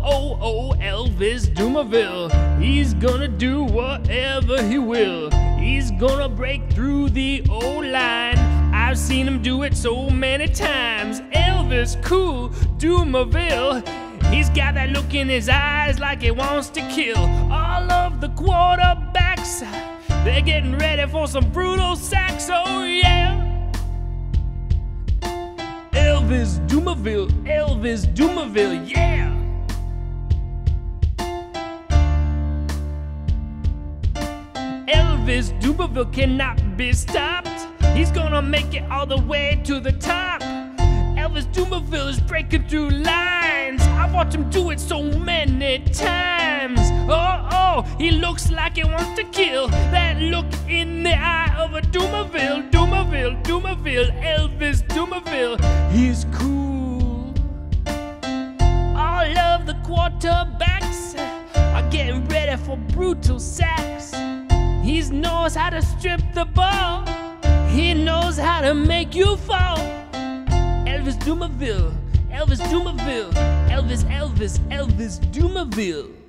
Elvis Dumervil. He's gonna do whatever he will. He's gonna break through the old line. I've seen him do it so many times. Elvis Cool Dumervil. He's got that look in his eyes like he wants to kill. All of the quarterbacks, they're getting ready for some brutal sacks, oh yeah. Elvis Dumervil, Elvis Dumervil, yeah. Elvis Dumervil cannot be stopped. He's gonna make it all the way to the top. Elvis Dumervil is breaking through lines. I've watched him do it so many times. Oh, he looks like he wants to kill. That look in the eye of a Dumervil, Dumervil, Dumervil, Elvis Dumervil. He's cool. All of the quarterbacks are getting ready for brutal sacks. He knows how to strip the ball. He knows how to make you fall. Elvis Dumervil, Elvis Dumervil, Elvis Dumervil.